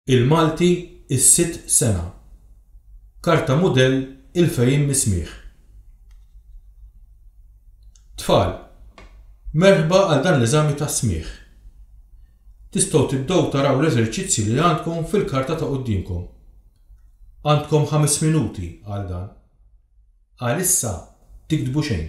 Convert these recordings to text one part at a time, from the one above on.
Il-Malti is-sitt sena. Karta mudell il-fejn mismieħ. Tfal, merħba għal dan l-eżami ta' smigħ. Tistgħu tibdew taraw l-eżerċizzji li għandkom fil-karta ta' qudiemkom. Għandkom 5 minuti għal dan. Għalissa tiktbu xejn.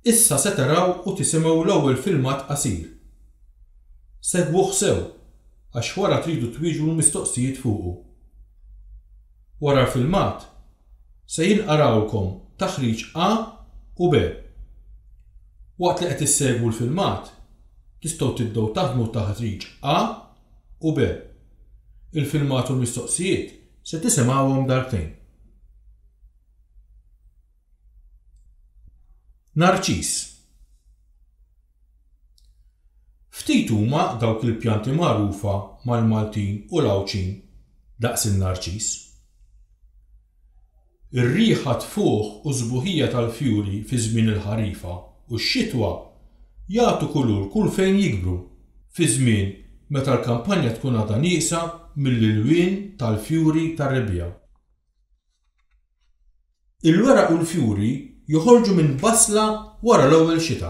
Issa se taraw u tisimgħu l-ewwel filmat qasir. Segwuh sew għax wara tridu twieġbu l-mistoqsijiet fuqu. Wara l-filmat se jinqarawlkom taħriġ A u B. Waqt li qed issegwu l-filmat tistgħu tibdew taħdmu taħriġ A u B. Il-filmat u l-mistoqsijiet se tisimgħuhom darbtejn. Narċis. Ftit huma dawk il-pjanti magħrufa mal-Maltin u l-Awċin daqs in-narċis. Ir-riħa tfuħ u żbuħija tal-fjuri fi żmien il-ħarifa u x-xitwa jagħtu kulur kull fejn jikbru fi żmien meta l-kampanja tkun għadha nieqsa mill-ilwien tal-fjuri tar-rebbiegħa. Il-weraq u l-fjuri joħorġu minn basla wara l-ewwel xita.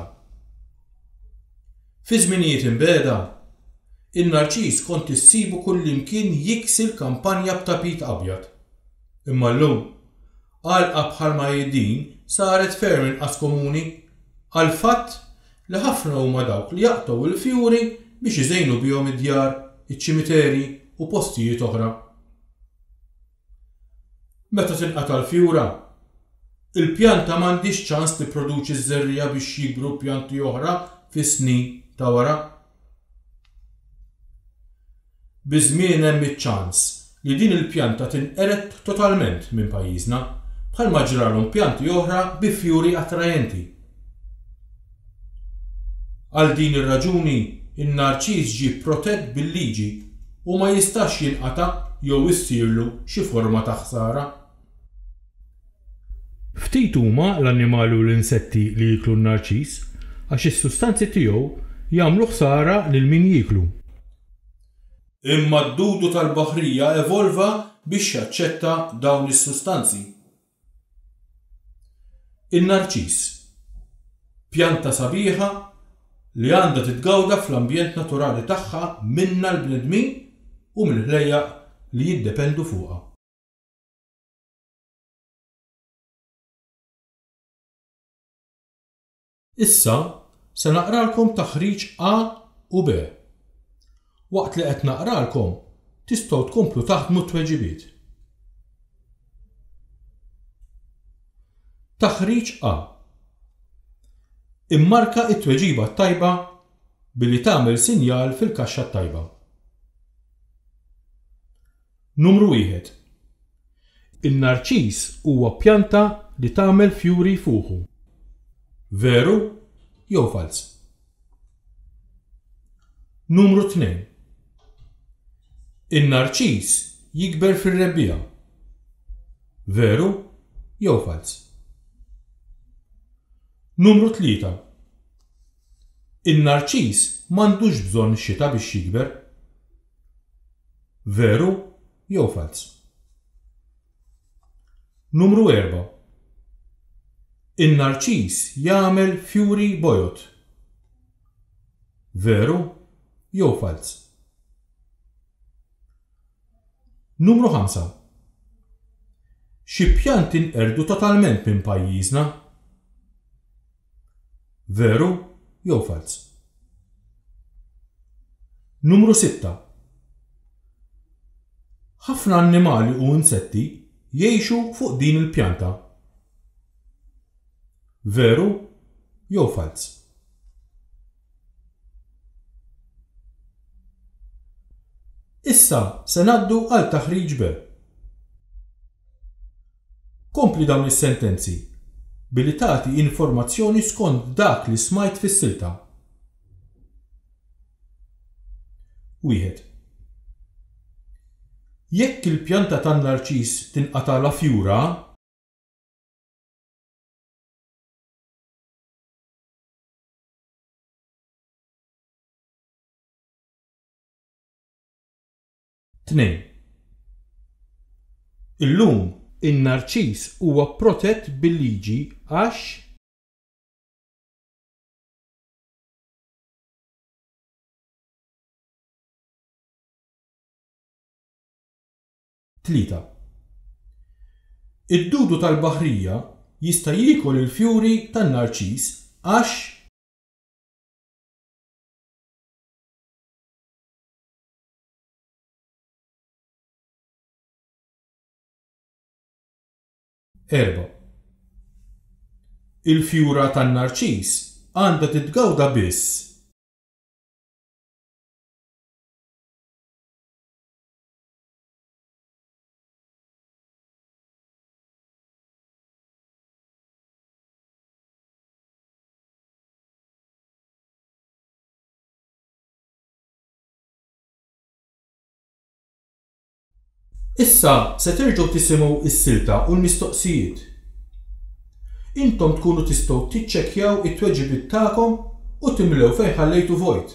Fi żminijiet imbeda, in-narċis kont issibu kullimkien jiksil kampanja b'tapit abjad. Imma llum għalqa bħalma din saret ferm inqas komuni għal fatt li ħafna huma dawk li jaqtaw il-fjuri biex iżejnu bihom id-djar, iċ-ċimiterji u postijiet oħra. Meta tinqata' l-fjura, il-pjanta m'għandix ċans tipproduċi żerriegħa biex jikbru pjanti oħra fis-snin ta' wara. Biż-żmien hemm iċ-ċans li din il-pjanta tinqered totalment minn pajjiżna bħalma ġralhom pjanti oħra bi fjuri attrajenti. Għal din ir-raġuni in-narċis ġie protett bil-liġi u ma jistax jinqata' jew issirlu xi forma ta' ħsara. Ftit huma l-annimali u l-insetti li jiklu n-narċis għax is-sustanzi tiegħu jagħmlu ħsara lil min jiklu. Imma d-dudu tal-baħrija evolva biex jaċċetta dawn is-sustanzi. In-narċis, pjanta sabiħa li għandha titgawda fl-ambjent naturali tagħha minnha l-bnedmin u mill-ħlejjaq li jiddependu fuqha. Issa se naqralkom taħriġ A u B. Waqt li qed naqralkom tistgħu tkomplu taħdmu t-tweġibiet. Taħriġ A. Immarka t-tweġiba tajba billi tagħmel sinjal fil-kaxxa tajba. Numru 1. In-narċis huwa pjanta li tagħmel fjuri fuqu. Veru jew fals? Numru 2. In-narċis jikber fir-rebbieħa. Veru jew fals? Numru 3. In-narċis m'għandux bżonn xita biex jikber. Veru jew fals? Numru 4. In-narċis jagħmel fjuri bojot. Veru jew fals? Numru 5. Xi pjanti nqerdu totalment minn pajjiżna. Veru jew fals? Numru 6. Ħafna annimali u insetti jgħixu fuq din il-pjanta. Veru jew fals? Issa se ngħaddu għal taħriġ B. Kompli dawn is-sentenzi billi tagħti informazzjoni skont dak li smajt fis-silta. 1. Jekk il-pjanta tan-narċis tinqata' la fjura, Tnejn. Illum in-narċis huwa protett bil-liġi għax Tlieta. Id-dudu tal-baħrija jista' jiekol il-fjuri tan-narċis għax Erba'. Il-fjura tan-narċis għandha titgawda biss Issa se terġgħu tisimgħu s-silta u l-mistoqsijiet. Intom tkunu tistgħu tiċċekkjaw it-tweġibiet tagħkom u timlew fejn ħallejtu vojt.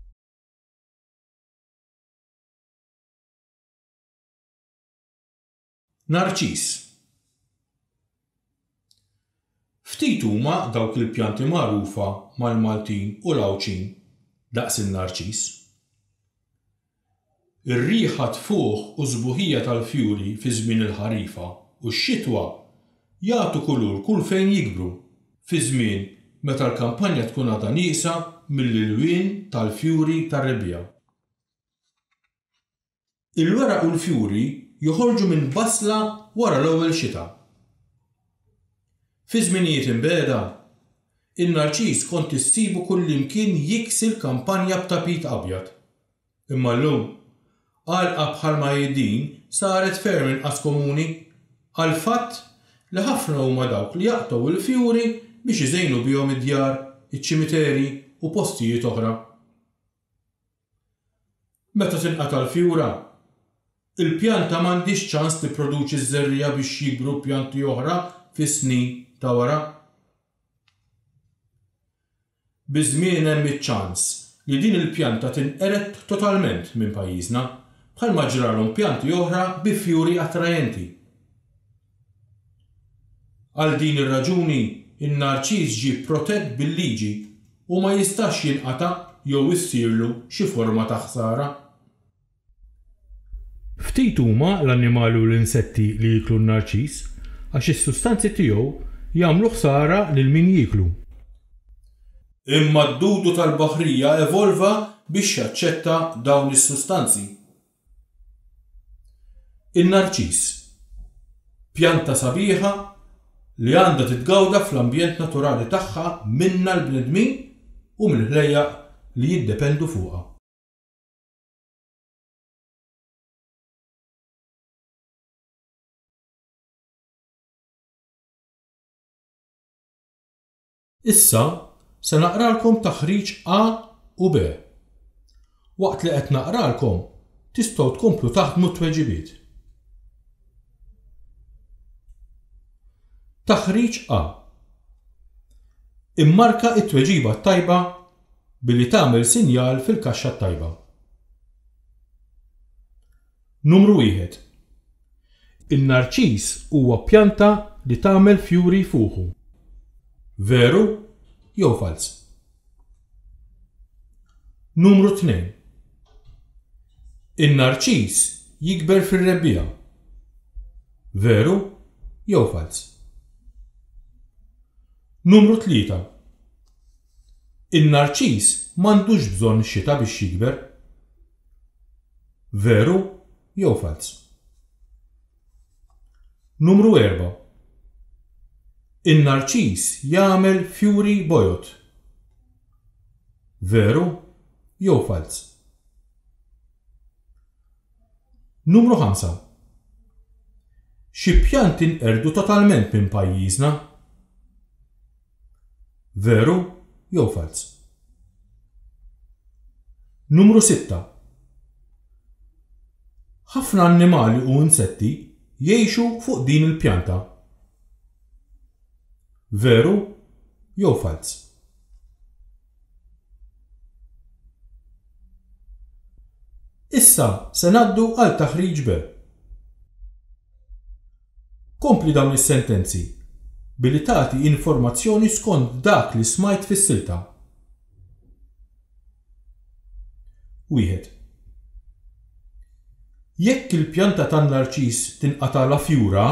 Narċis. Ftit huma dawk il-pjanti magħrufa mal-Maltin u l-Awċin daqs in-narċis. Ir-riħa tfuħ u żbuħija tal-fjuri fi żmien il-ħarifa u x-xitwa jagħtu kulur kull fejn jikbru fi żmien meta l-kampanja tkun għadha nieqsa mill-ilwien tal-fjuri tar-rebbiegħa. Il-weraq u l-fjuri joħorġu minn basla wara l-ewwel xita. Fi żminijiet imbeda, in-narċis kont issibu kullimkien jiksi l-kampanja b'tapit abjad. Imma llum għalqa bħalma din saret ferm inqas komuni għal fatt li ħafna huma dawk li jaqtgħu il-fjuri biex iżejnu bihom id-djar, iċ-ċimiteri u postijiet oħra. Meta tinqata' l-fjura, il-pjanta m'għandix ċans tipproduċi żerriegħa biex jikbru pjanti oħra fis-snin ta' wara. Biż-żmien hemm iċ-ċans li din il-pjanta tinqered totalment minn pajjiżna bħalma ġralhom pjanti oħra bi fjuri attrajenti. Għal din ir-raġuni in-narċis ġie protett bil-liġi u ma jistax jinqata' jew issirlu xi forma ta' ħsara. Ftit huma l-annimali u l-insetti li jiklu n-narċis għax is-sustanzi tiegħu jagħmlu ħsara lil min jiklu. Imma d-dudu tal-baħrija evolva biex jaċċetta dawn is-sustanzi. In-narċis, pjanta sabiħa li għandha titgawda fl-ambjent naturali tagħha minnha l-bnedmin u mill-ħlejjaq li jiddependu fuqha. Issa se naqralkom taħriġ A u B. Waqt li qed naqralkom tistgħu tkomplu taħdmu t-tweġibiet. Taħriġ A. Immarka t-tweġiba tajba billi tagħmel sinjal fil-kaxxa tajba. Numru 1. In-narċis huwa pjanta li tagħmel fjuri fuqu. Veru jew fals? Numru 2. In-narċis jikber fir-rebbieħa. Veru jew fals? Numru 3. In-narċis m'għandux bżonn xita biex jikber. Veru jew fals? Numru 4. In-narċis jagħmel fjuri bojot. Veru jew fals? Numru 5. Xi pjanti nqerdu totalment minn pajjiżna. Veru jew fals? Numru 6. Ħafna annimali u insetti jgħixu fuq din il-pjanta. Veru jew fals? Issa se ngħaddu għal taħriġ B. Kompli dawn is-sentenzi billi tagħti informazzjoni skont dak li smajt fis-silta. 1. Jekk il-pjanta tan-narċis tinqata' la fjura,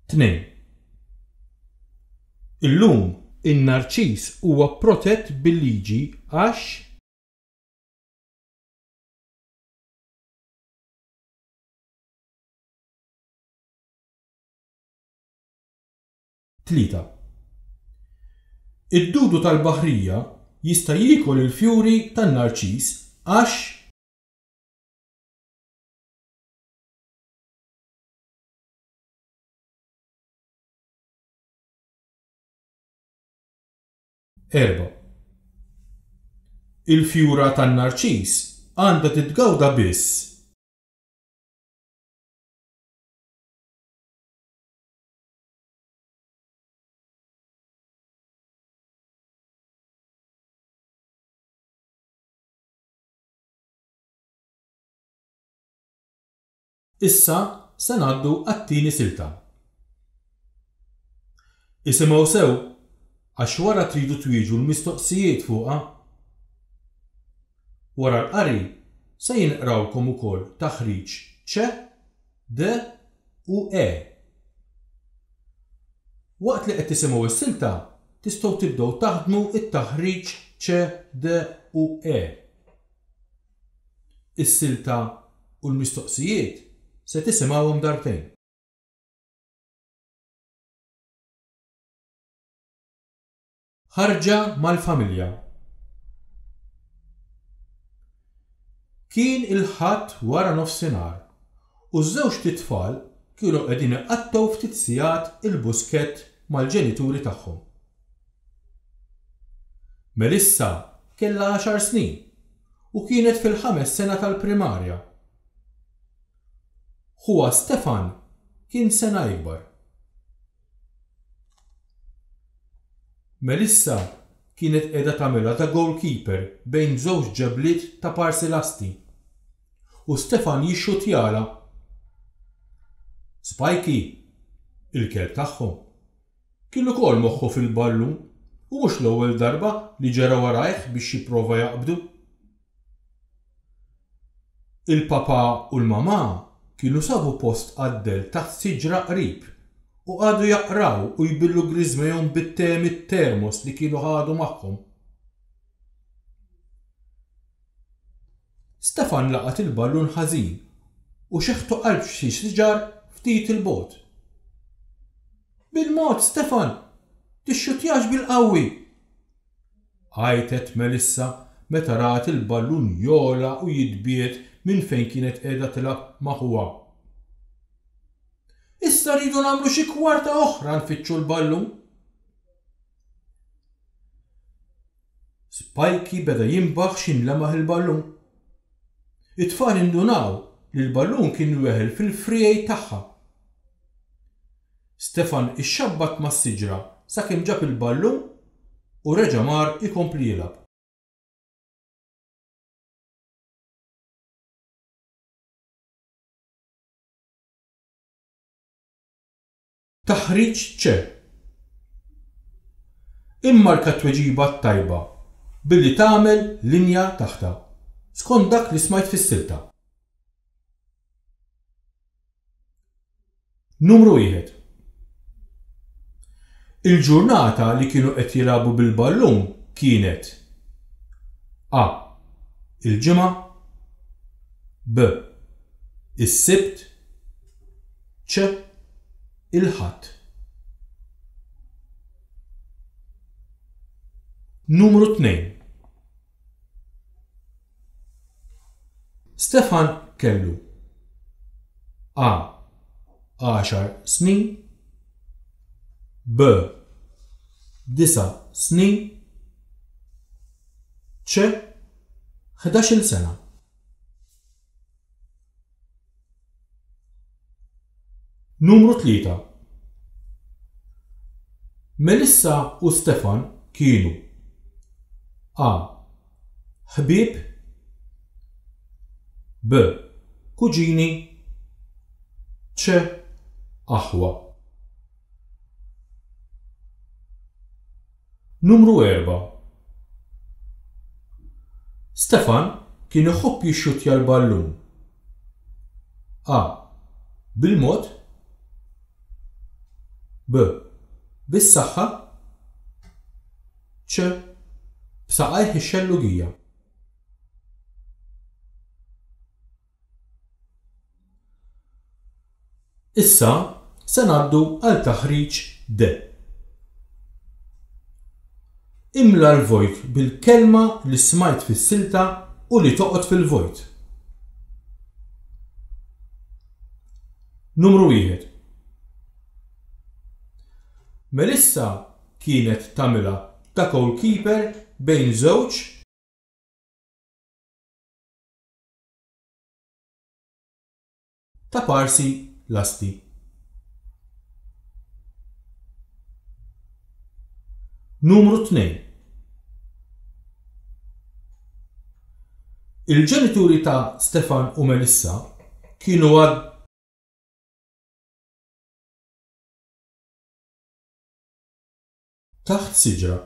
2. Illum in-Narċiż huwa protett bil-liġi għax Tlieta. Id-dudu tal-baħrija jista' jiekol il-fjuri tan-Narċiż għax Erba. Il-fjura tan-Narċiż għandha titgawda biss Issa se ngħaddu għat-tieni silta. Isimgħu sew għax wara tridu twieġu l-mistoqsijiet fuqha. Wara l-qari se jinqrawlkom ukoll taħriġ ċ, d u e. Waqt li qed tisimgħu s-silta tistgħu tibdew taħdmu it-taħriġ ċ, d u e. Is-silta u l-mistoqsijiet se tisimgħuhom darbtejn. Ħarġa mal-familja. Kien il-ħadd wara nofsinhar u ż-żewġ titfal kienu qegħdin iqattgħu ftit sigħat il-buskett mal-ġenituri tagħhom. Melissa kellha 10 snin u kienet fil-5 sena tal-primarja. Ħuha Stefan kien sena ikbar. Melissa kienet qiegħda tagħmilha ta' goalkeeper bejn żewġ ġebliet ta' parsi lasti u Stefan jixxutjala. Spikey, il-kelb tagħhom, kien ukoll moħħu fil-ballun u mhux l-ewwel darba li ġara warajh biex jipprova jaqbdu. Il-papa u l-mama kienu sabu post għaddel taħt siġra qrib u għadu jaqraw u jbillu griżmejhom bit-tem it-termos li kienu ħadu magħhom. Stefan laqat il-ballun ħażin u xeħħtu qalb xi siġar ftit il-bogħod. Bil-mod, Stefan, tixxutjax bil-qawwi! Għajtet Melissa meta rat il-ballun jola u jitbiet minn fejn kienet qiegħda tilgħab magħha. Issa rridu nagħmlu xi kwarta oħra nfittxu l-ballun. Spikey beda jinbaħ x'inlemaħ il-ballun. It-tfal indunaw li l-ballun kien weħel fil-frijej tagħha. Stefan ixxabbat mas-siġra sakemm ġab il-ballun u reġa' mar ikompli jilgħab. Taħriġ ċ. Immarka t-tweġiba tajba billi tagħmel linja taħta skont dak li smajt fis-silta. Numru 1. Il-ġurnata li kienu qed jilagħbu bil-ballun kienet A. Il-ġimgħa, B. Is-sibt, C. Il-ħadd. Numru 2. Stefan kellu A. 10 snin, B. 9 snin, C. 11 sena. Numru 3. Melissa u Stefan kienu A. ħbieb, B. kuġini, C. aħwa. Numru 4. Stefan kien iħobb jixxuttja l-ballun. A. bil-mod, B. Bis-saħħa. C. B'saqajh ix-xellugija. Issa se ngħaddu għal taħriġ D. Imla l-vojt bil-kelma li smajt fis-silta u li toqgħod fil-vojt. Numru 1. Melissa kienet tagħmilha ta' goalkeeper bejn żewġ ta' parsi lasti. Numru 2. Il-ġenituri ta' Stefan u Melissa kienu taħt siġra.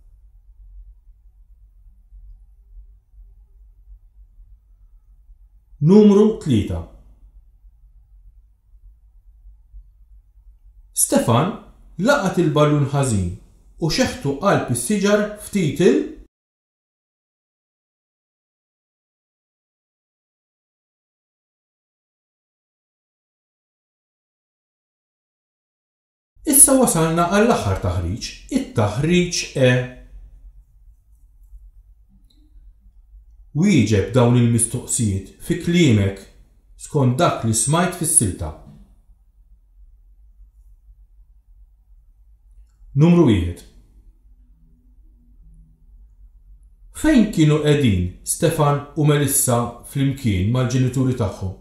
Numru 3. Stefan laqat il-ballun ħażin u xeħtu qalb is-siġar ftit Issa wasalna għall-aħħar taħriġ, it-taħriġ E. Wieġeb dawn il-mistoqsijiet fi kliemek skont dak li smajt fis-silta. Numru 1. Fejn kienu qegħdin Stefan u Melissa flimkien mal-ġenituri tagħhom?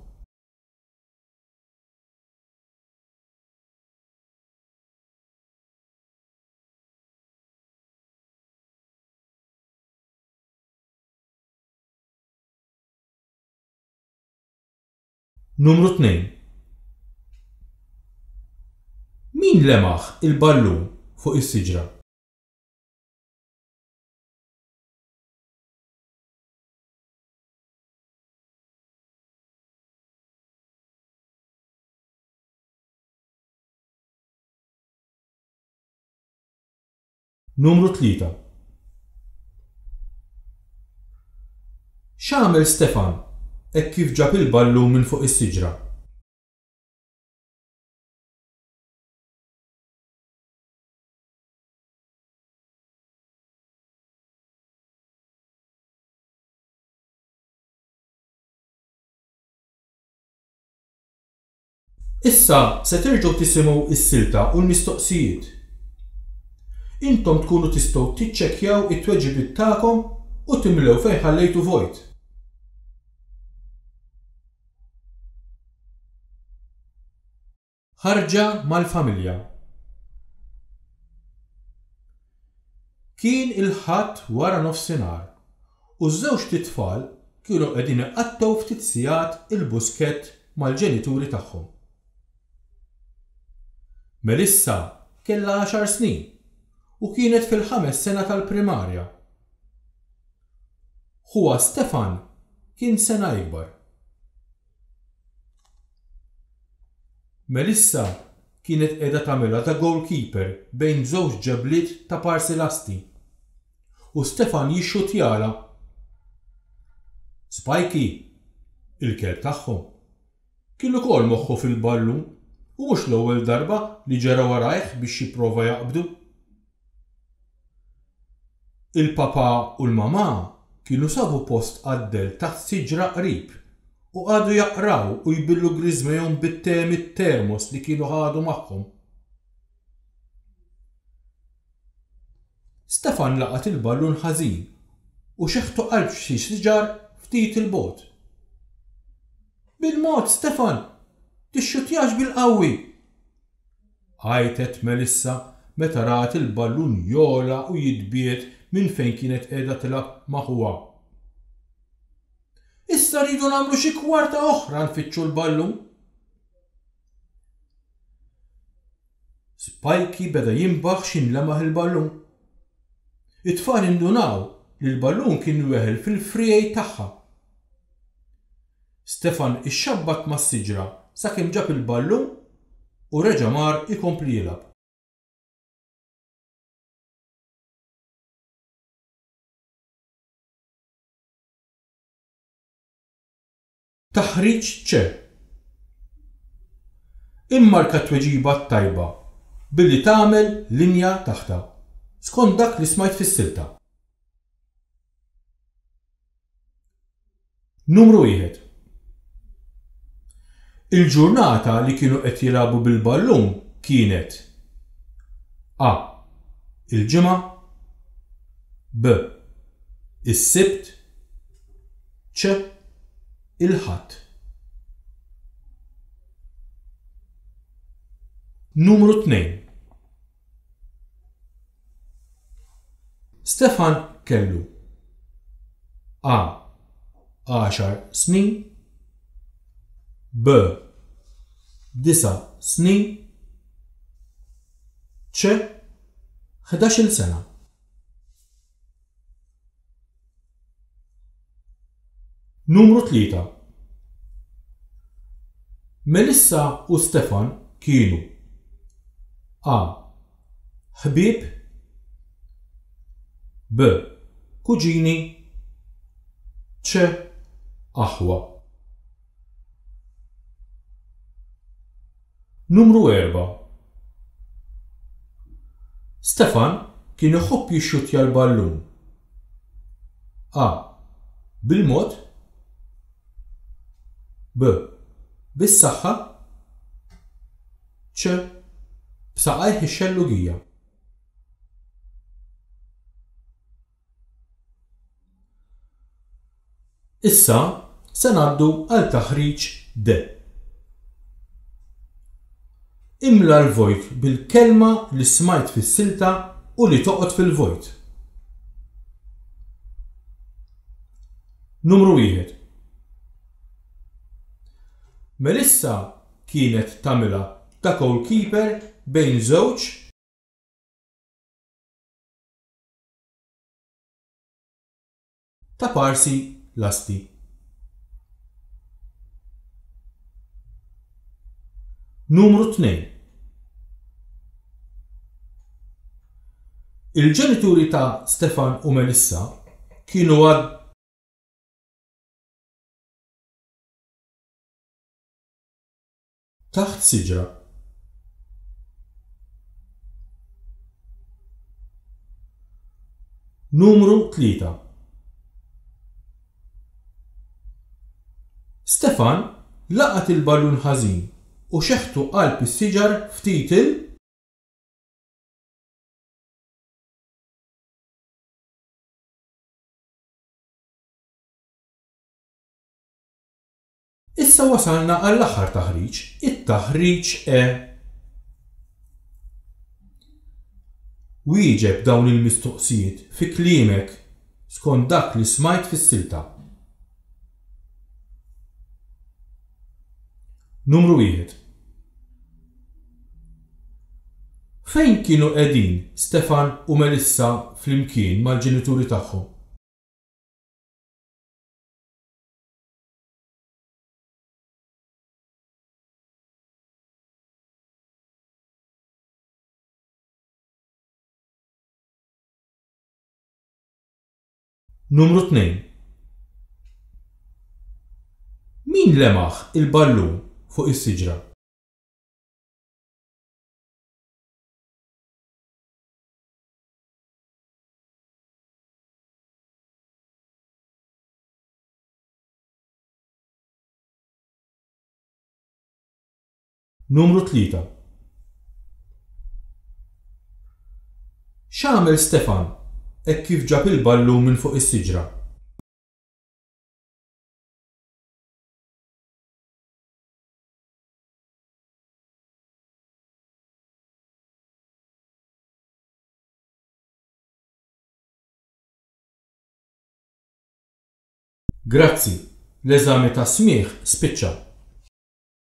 Numru 2. Min lemaħ il-ballun fuq is-siġra? Numru 3. X'għamel Stefan hekk kif ġab il-ballun minn fuq is-siġra? Issa se terġgħu tisimgħu s-silta u l-mistoqsijiet. Intom tkunu tistgħu tiċċekkjaw it-tweġibiet tagħkom u timlew fejn ħallejtu vojt. Ħarġa mal-familja. Kien il-ħadd wara nofsinhar u ż-żewġ tit-tfal kienu qegħdin iqattgħu ftit sigħat il-buskett mal-ġenituri tagħhom. Melissa kellha 10 snin u kienet fil-5 sena tal-primarja. Huwa Stefan kien sena ikbar. Melissa kienet qiegħda tagħmilha ta' goalkeeper bejn żewġ ġebliet ta' parsi lasti u Stefan jixxutjala. Spikey, il-kelb tagħhom, kien ukoll moħħu fil-ballun u mhux l-ewwel darba li ġara warajh biex jipprova jaqbdu. Il-papa u l-mama kienu sabu post għaddel taħt siġra qrib u għadu jaqraw u jbillu griżmejhom bit-te mit-termos li kienu ħadu magħhom. Stefan laqat il-ballun ħażin u xeħtu qalb xi siġar ftit il-bogħod. Bil-mod, Stefan, tixxutjax bil-qawwi! Għajtet Melissa meta rat il-ballun jola u jitbiet minn fejn kienet qiegħda tilgħab magħha. Issa rridu nagħmlu xi kwarta oħra nfittxu l-ballun. Spikey beda jinbaħ x'inlemaħ il-ballun. It-tfal indunaw li l-ballun kien weħel fil-frijej tagħha. Stefan ixxabbat mas-siġra sakemm ġab il-ballun u reġa' mar ikompli jilgħab. Taħriġ ċe. Immarka t-tweġiba tajba billi tagħmel linja taħta skont dak li smajt fis-silta. Numru 1. Il-ġurnata li kienu qed jilagħbu bil-ballun kienet A. Il-ġimgħa, B. Is-sibt, C. Il-ħadd. Numru 2. Stefan kellu A. 10 snin, B. 9 snin, C. 11 sena. Numru 3. Melissa u Stefan kienu A. ħbieb, B. kuġini, C. aħwa. Numru 4. Stefan kien iħobb jixxuttja l-ballun A. bil-mod, B. bis-saħħa, C. b'saqajh ix-xellugija. Issa se ngħaddu għal taħriġ D. Imla l-vojt bil-kelma li smajt fis-silta u li toqgħod fil-vojt. Numru 1. Melissa kienet tagħmilha ta' goalkeeper bejn żewġ ta' parsi lasti. Numru 2. Il-ġenituri ta' Stefan u Melissa kienu taħt siġra. Numru 3. Stefan laqat il-ballun ħażin u xeħtu qalb is-siġar ftit Issa wasalna għall-aħħar taħriġ, it-taħriġ E. Wieġeb dawn il-mistoqsijiet fi kliemek skont dak li smajt fis-silta. Numru 1. Fejn kienu qegħdin Stefan u Melissa flimkien mal-ġenituri tagħhom? Numru 2. Min lemaħ il-ballun fuq is-siġra? Numru 3. X'għamel Stefan hekk kif ġab il-ballun minn fuq is-siġra? Grazzi, l-eżami ta' smigħ spiċċa.